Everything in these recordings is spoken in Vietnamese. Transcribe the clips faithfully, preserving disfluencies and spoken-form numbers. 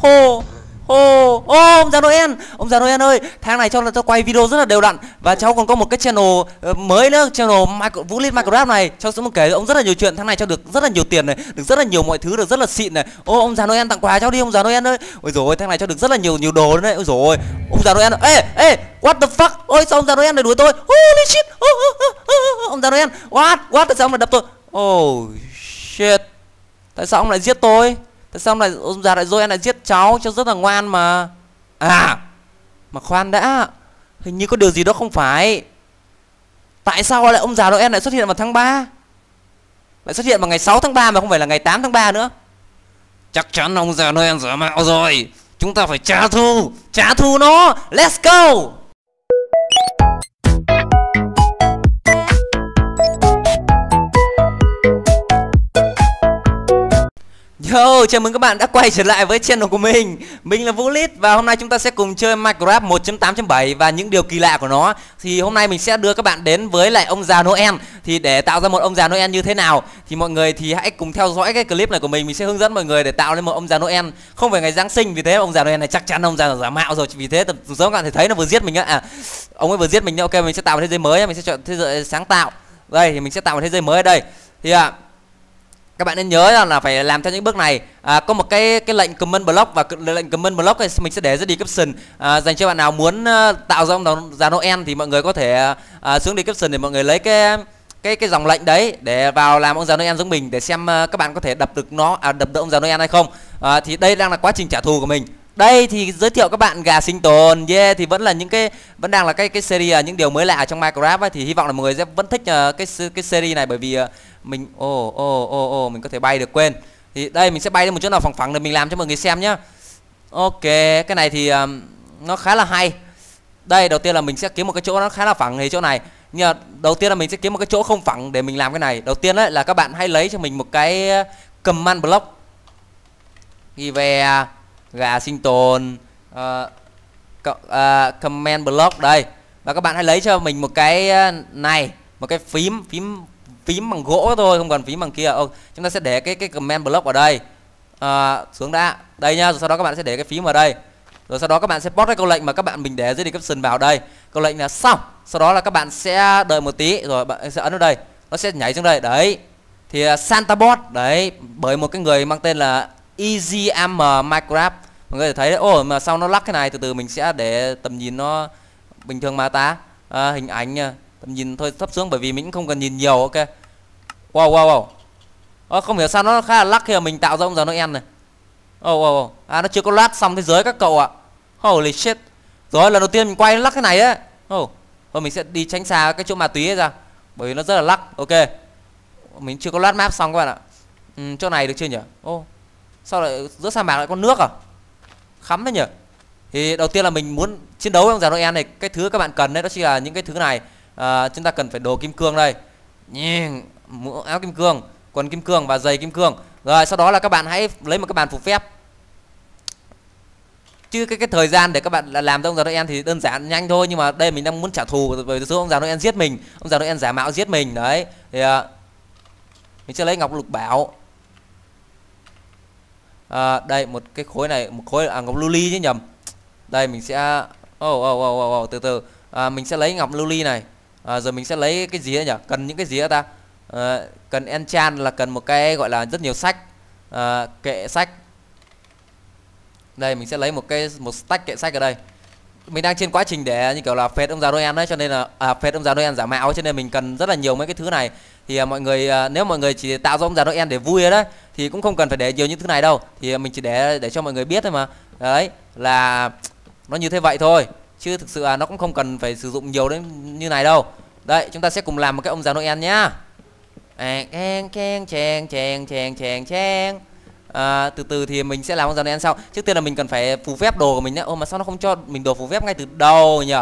Hô Ô, ô, ông già Noel, ông già Noel ơi, tháng này cho là tôi quay video rất là đều đặn và cháu còn có một cái channel uh, mới nữa, channel Michael, Vũ Lít Minecraft này. Cháu sẽ muốn kể ông rất là nhiều chuyện, tháng này cho được rất là nhiều tiền này, được rất là nhiều mọi thứ, được rất là xịn này. Ô, ông già Noel tặng quà cháu đi, ông già Noel ơi. Ôi rồi, tháng này cho được rất là nhiều nhiều đồ đấy. Ôi rồi, ông già Noel, ê, ê, what the fuck? Ôi sao ông già Noel này đuổi tôi? Holy shit, oh, oh, oh, oh, ông già Noel, what, what, tại sao ông lại đập tôi? Oh shit, tại sao ông lại giết tôi? Tại sao lại ông già lại Noel lại giết cháu? Cháu rất là ngoan mà. À, mà khoan đã, hình như có điều gì đó không phải. Tại sao lại ông già Noel lại xuất hiện vào tháng ba? Lại xuất hiện vào ngày sáu tháng ba mà không phải là ngày tám tháng ba nữa. Chắc chắn ông già Noel giả mạo rồi. Chúng ta phải trả thù, trả thù nó. Let's go. Yo, chào mừng các bạn đã quay trở lại với channel của mình. Mình là Vũ Lít và hôm nay chúng ta sẽ cùng chơi Minecraft một chấm tám chấm bảy và những điều kỳ lạ của nó. Thì hôm nay mình sẽ đưa các bạn đến với lại ông già Noel. Thì để tạo ra một ông già Noel như thế nào thì mọi người thì hãy cùng theo dõi cái clip này của mình. Mình sẽ hướng dẫn mọi người để tạo lên một ông già Noel không phải ngày Giáng sinh, vì thế ông già Noel này chắc chắn ông già giả mạo rồi. Vì thế từ sớm các bạn thể thấy nó vừa giết mình á. À, ông ấy vừa giết mình. Ok, mình sẽ tạo một thế giới mới, mình sẽ chọn thế giới sáng tạo. Đây thì mình sẽ tạo một thế giới mới ở đây. Thì à, các bạn nên nhớ là phải làm theo những bước này. À, có một cái cái lệnh comment block, và lệnh comment block này mình sẽ để dưới description. À, dành cho bạn nào muốn uh, tạo ra ông già Noel thì mọi người có thể uh, xuống description để mọi người lấy cái cái cái dòng lệnh đấy để vào làm ông già Noel giống mình, để xem uh, các bạn có thể đập được nó, à, đập được ông già Noel hay không. À, thì đây đang là quá trình trả thù của mình. Đây thì giới thiệu các bạn gà sinh tồn. Yeah, thì vẫn là những cái vẫn đang là cái cái series những điều mới lạ trong Minecraft ấy. Thì hy vọng là mọi người sẽ vẫn thích uh, cái cái series này, bởi vì uh, mình ô ô ô ô mình có thể bay được, quên. Thì đây mình sẽ bay đến một chỗ nào phẳng phẳng để mình làm cho mọi người xem nhá. Ok, cái này thì um, nó khá là hay. Đây, đầu tiên là mình sẽ kiếm một cái chỗ nó khá là phẳng thì chỗ này. Nhưng mà đầu tiên là mình sẽ kiếm một cái chỗ không phẳng để mình làm cái này. Đầu tiên đấy là các bạn hãy lấy cho mình một cái command block. Ghi về gà sinh tồn, uh, uh, command block đây. Và các bạn hãy lấy cho mình một cái này, một cái phím phím phím bằng gỗ thôi, không cần phím bằng kia. Ô, chúng ta sẽ để cái cái command block ở đây. Uh, xuống đã. Đây nhá, rồi sau đó các bạn sẽ để cái phím ở đây. Rồi sau đó các bạn sẽ post cái câu lệnh mà các bạn mình để dưới description vào đây. Câu lệnh là xong. Sau đó là các bạn sẽ đợi một tí rồi bạn sẽ ấn vào đây. Nó sẽ nhảy xuống đây. Đấy. Thì uh, Santa Bot đấy, bởi một cái người mang tên là Easy Am Minecraft. Mọi người thấy đấy, ô mà sao nó lắc cái này. Từ từ mình sẽ để tầm nhìn nó bình thường mà ta. À, hình ảnh tầm nhìn thôi thấp xuống, bởi vì mình cũng không cần nhìn nhiều. Ok. Wow wow wow. À, không hiểu sao nó khá là lắc khi mà mình tạo ra ông già Noel này. Oh, oh, oh. À, nó chưa có lát xong thế giới các cậu ạ. Holy shit. Rồi lần đầu tiên mình quay nó lắc cái này á. Oh. Thôi mình sẽ đi tránh xa cái chỗ ma túy ấy ra, bởi vì nó rất là lắc. Ok. Mình chưa có lát map xong các bạn ạ. Ừ, chỗ này được chưa nhỉ? Ô oh. Sao lại giữa sa mạc lại có nước à? Khắm đấy nhỉ. Thì đầu tiên là mình muốn chiến đấu với ông già Noel này. Cái thứ các bạn cần đấy đó chính là những cái thứ này. À, chúng ta cần phải đồ kim cương đây. Mũ áo kim cương, quần kim cương và giày kim cương. Rồi sau đó là các bạn hãy lấy một cái bàn phù phép. Chứ cái cái thời gian để các bạn làm cho ông già Noel thì đơn giản nhanh thôi, nhưng mà đây mình đang muốn trả thù bởi số ông già Noel giết mình, ông già Noel giả mạo giết mình đấy. Thì uh, mình sẽ lấy ngọc lục bảo. À, đây một cái khối này, một khối à, ngọc luli chứ nhầm. Đây mình sẽ oh, oh, oh, oh, từ từ à, mình sẽ lấy ngọc luli này. À, rồi mình sẽ lấy cái gì nữa nhỉ? Cần những cái gì nữa ta? À, cần enchant là cần một cái gọi là rất nhiều sách, à, kệ sách. Đây mình sẽ lấy một cái một stack kệ sách ở đây. Mình đang trên quá trình để như kiểu là phết ông già Noel đấy, cho nên là à, phết ông già Noel giả mạo, cho nên mình cần rất là nhiều mấy cái thứ này. Thì à, mọi người à, nếu mọi người chỉ tạo ra ông già Noel để vui đấy thì cũng không cần phải để nhiều những thứ này đâu. Thì mình chỉ để để cho mọi người biết thôi mà. Đấy là nó như thế vậy thôi, chứ thực sự là nó cũng không cần phải sử dụng nhiều đến như này đâu. Đây chúng ta sẽ cùng làm một cái ông già Noel nhá. Chèn chèn chèn chèn chèn chèn chèn. À, từ từ thì mình sẽ làm ông già Noel sau. Trước tiên là mình cần phải phù phép đồ của mình nhé. Ô mà sao nó không cho mình đồ phù phép ngay từ đầu nhỉ?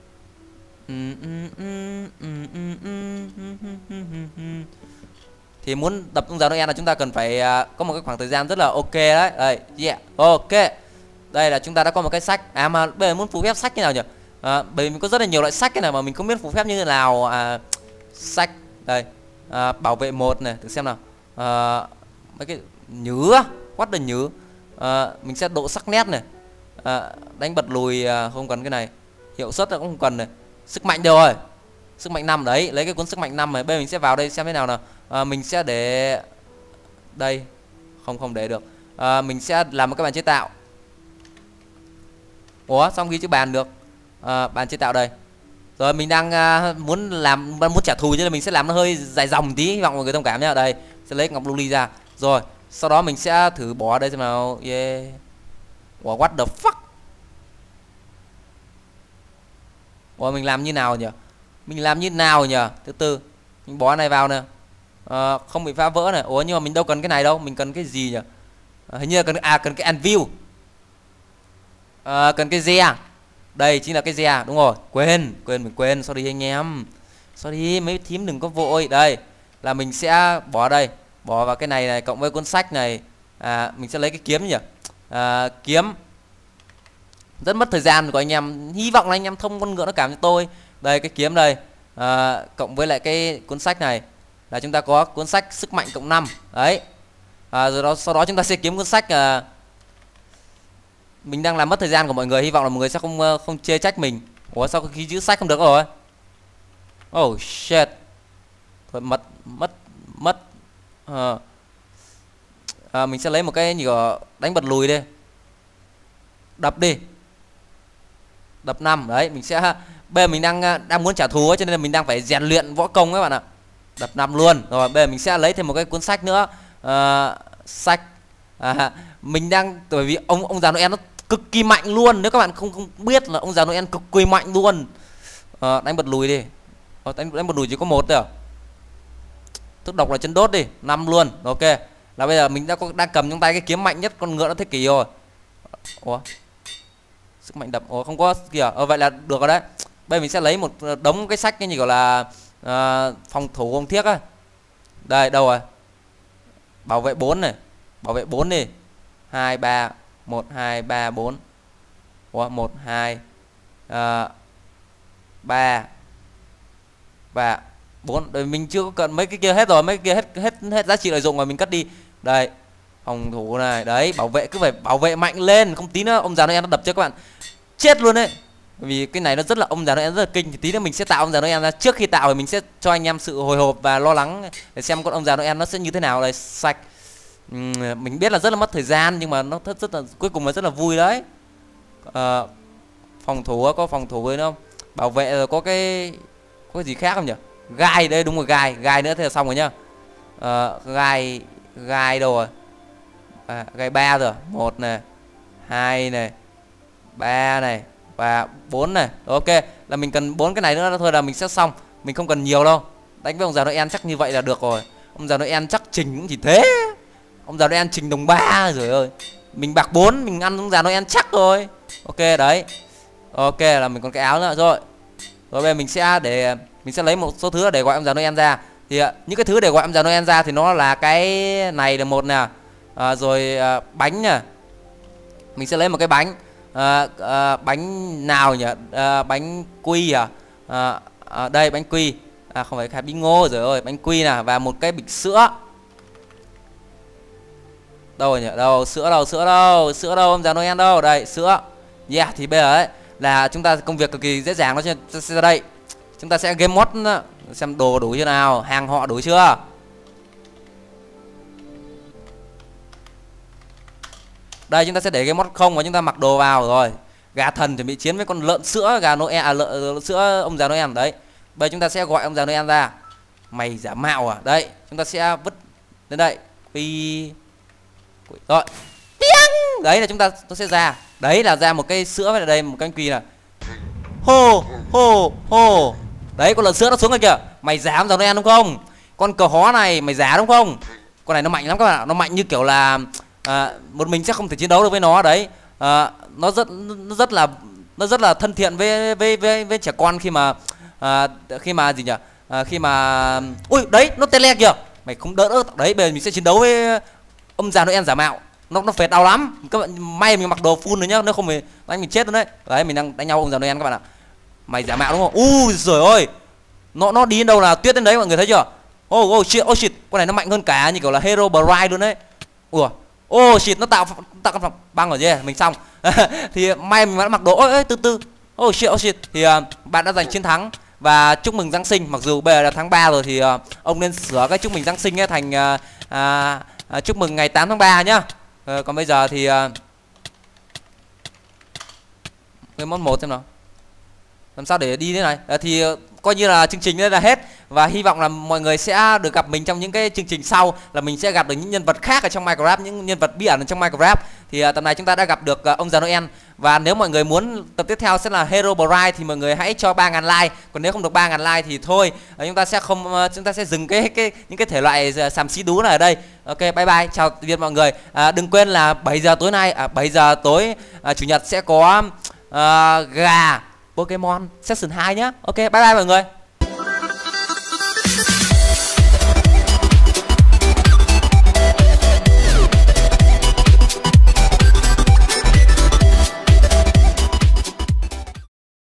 Thì muốn đập ông già Noel là chúng ta cần phải uh, có một cái khoảng thời gian rất là ok đấy. Đây, yeah, ok. Đây là chúng ta đã có một cái sách. À mà bây giờ muốn phù phép sách như nào nhỉ? À, bởi vì mình có rất là nhiều loại sách cái này mà mình không biết phù phép như thế nào. À, sách đây, à, bảo vệ một này, thử xem nào. À, mấy cái nhứ, what the nhứ. à, mình sẽ độ sắc nét này, à, đánh bật lùi à, không cần cái này, hiệu suất cũng không cần này, sức mạnh rồi, sức mạnh năm đấy, lấy cái cuốn sức mạnh năm này. Bây giờ mình sẽ vào đây xem thế nào nào. À, mình sẽ để đây, không không để được. À, mình sẽ làm một cái bàn chế tạo. Ủa xong ghi chữ bàn được. À, bàn chế tạo đây. Rồi mình đang uh, muốn làm muốn trả thù, cho nên mình sẽ làm nó hơi dài dòng tí, hy vọng mọi người thông cảm nhá. Đây, sẽ lấy ngọc luli ra. Rồi, sau đó mình sẽ thử bỏ đây xem nào. Yeah. Ủa, what the fuck? Ủa mình làm như nào nhỉ? Mình làm như nào nhỉ? Thứ tư, mình bỏ này vào nè. À, không bị phá vỡ này. Ủa nhưng mà mình đâu cần cái này đâu, mình cần cái gì nhỉ? À, hình như là cần à cần cái anvil. À, cần cái re. Đây chính là cái re, đúng rồi. Quên, quên mình quên, sorry anh em. Sorry mấy thím đừng có vội. Đây là mình sẽ bỏ đây, bỏ vào cái này này cộng với cuốn sách này. À, mình sẽ lấy cái kiếm nhỉ? À, kiếm rất mất thời gian của anh em, hy vọng là anh em thông con ngựa nó cảm cho tôi. Đây cái kiếm đây, à, cộng với lại cái cuốn sách này là chúng ta có cuốn sách sức mạnh cộng năm đấy. À, rồi đó sau đó chúng ta sẽ kiếm cuốn sách. À, mình đang làm mất thời gian của mọi người, hy vọng là mọi người sẽ không không chê trách mình. Ủa sao khi chữ sách không được rồi? Oh shit. Thôi mất mất mất. À, à, mình sẽ lấy một cái gì gọi đánh bật lùi đi, đập đi, đập năm đấy. Mình sẽ bây giờ mình đang đang muốn trả thù ấy, cho nên là mình đang phải rèn luyện võ công các bạn ạ. Đập năm luôn. Rồi bây giờ mình sẽ lấy thêm một cái cuốn sách nữa. À, sách. À, mình đang bởi vì ông ông già Noel nó cực kỳ mạnh luôn, nếu các bạn không không biết là ông già Noel cực kỳ mạnh luôn. À, đánh bật lùi đi. À, đánh đánh bật lùi chỉ có một thôi à? Thức độc là chân đốt đi, năm luôn. Ok. Là bây giờ mình đã có đang cầm trong tay cái kiếm mạnh nhất con ngựa nó thế kỷ rồi. Ủa? Sức mạnh đập. Ủa không có kìa. Ờ vậy là được rồi đấy. Bây giờ mình sẽ lấy một đống cái sách cái gì gọi là uh, phòng thủ công thiết á. Đây đâu rồi? Bảo vệ bốn này. Bảo vệ bốn đi. hai ba một hai ba bốn. Ủa một hai ba và bốn. Rồi mình chưa có cần mấy cái kia hết rồi, mấy cái kia hết hết hết giá trị lợi dụng rồi, mình cất đi. Đây. Phòng thủ này, đấy, bảo vệ cứ phải bảo vệ mạnh lên, không tí nữa ông già Noel nó đập cho các bạn chết luôn đấy. Bởi vì cái này nó rất là ông già Noel rất là kinh, thì tí nữa mình sẽ tạo ông già Noel ra. Trước khi tạo thì mình sẽ cho anh em sự hồi hộp và lo lắng để xem con ông già Noel nó sẽ như thế nào. Đây sạch. Uhm, mình biết là rất là mất thời gian nhưng mà nó rất, rất là cuối cùng là rất là vui đấy. À, phòng thủ có phòng thủ với nó không? Bảo vệ rồi có cái có cái gì khác không nhỉ? Gai đây, đúng rồi, gai, gai nữa thế là xong rồi nhá. À, gai gai đâu rồi? À, gai ba rồi, một này, hai này, ba này và bốn này. Ok, là mình cần bốn cái này nữa thôi là mình sẽ xong. Mình không cần nhiều đâu. Đánh với ông già Noel chắc như vậy là được rồi. Ông già Noel chắc trình cũng chỉ thế. Ông già Noel trình đồng ba rồi ơi. Mình bạc bốn, mình ăn ông già Noel chắc rồi. Ok đấy. Ok là mình còn cái áo nữa rồi. Rồi bây giờ mình sẽ để mình sẽ lấy một số thứ để gọi ông già Noel ra. Thì những cái thứ để gọi ông già Noel ra thì nó là cái này là một nè. À, rồi à, bánh nè. Mình sẽ lấy một cái bánh. À, à, bánh nào nhỉ? À, bánh quy à? À, à đây bánh quy. À không phải khai bingo rồi ơi, bánh quy nè và một cái bịch sữa. Đâu rồi nhỉ? Đâu, sữa đâu, sữa đâu, sữa đâu ông già Noel đâu? Đây, sữa. Yeah, thì bây giờ ấy là chúng ta công việc cực kỳ dễ dàng, nó sẽ ra đây. Chúng ta sẽ game mode xem đồ đủ chưa nào, hàng họ đủ chưa. Đây chúng ta sẽ để game mode không và chúng ta mặc đồ vào rồi. Gà thần chuẩn bị chiến với con lợn sữa gà Noel à, lợn sữa ông già Noel đấy. Bây giờ chúng ta sẽ gọi ông già Noel ra. Mày giả mạo à? Đây, chúng ta sẽ vứt đến đây. Pi rồi. Tiếng. Đấy là chúng ta nó sẽ ra. Đấy là ra một cái sữa với đây một cái quy này. Hô, hô, hô. Đấy con lợn sữa nó xuống rồi kìa. Mày giả ông già Noel đúng không? Con cờ hó này mày giả đúng không? Con này nó mạnh lắm các bạn ạ. Nó mạnh như kiểu là à, một mình sẽ không thể chiến đấu được với nó đấy. À, nó rất nó rất là nó rất là thân thiện với với với, với trẻ con khi mà à, khi mà gì nhỉ? À, khi mà ui đấy nó tele kìa. Mày không đỡ đỡ đấy. Bây giờ mình sẽ chiến đấu với ông già Noel giả mạo. Nó nó phết đau lắm. Các bạn may mình mặc đồ full rồi nhá, nếu không thì đánh mình chết luôn đấy. Đấy mình đang đánh nhau ông già Noel các bạn ạ. Mày giả mạo đúng không? Ui giời ơi. Nó nó đi đến đâu là tuyết đến đấy, mọi người thấy chưa? Oh oh shit, oh shit. Con này nó mạnh hơn cả như kiểu là Hero Bride luôn đấy. Ủa, Ô oh, shit, nó tạo tạo căn phòng băng rồi gì mình xong. Thì may mình vẫn mặc đồ. Ôi ơi từ từ. Oh shit, oh shit. Thì uh, bạn đã giành chiến thắng và chúc mừng Giáng sinh. Mặc dù bây giờ là tháng ba rồi thì uh, ông nên sửa cái chúc mừng Giáng sinh ấy thành uh, uh, uh, chúc mừng ngày tám tháng ba nhá. Uh, còn bây giờ thì uh, cái món một xem nào. Làm sao để đi thế này? Uh, thì uh, coi như là chương trình đây là hết. Và hy vọng là mọi người sẽ được gặp mình trong những cái chương trình sau, là mình sẽ gặp được những nhân vật khác ở trong Minecraft, những nhân vật bí ẩn ở trong Minecraft. Thì uh, tập này chúng ta đã gặp được uh, ông già Noel. Và nếu mọi người muốn tập tiếp theo sẽ là Hero Bride thì mọi người hãy cho ba ngàn like. Còn nếu không được ba ngàn like thì thôi, uh, chúng ta sẽ không uh, chúng ta sẽ dừng cái cái những cái thể loại uh, xàm xí đú này ở đây. Ok, bye bye, chào tạm biệt mọi người. Uh, đừng quên là bảy giờ tối nay, à, bảy giờ tối uh, chủ nhật sẽ có uh, gà Pokemon Season hai nhá. Ok, bye bye mọi người.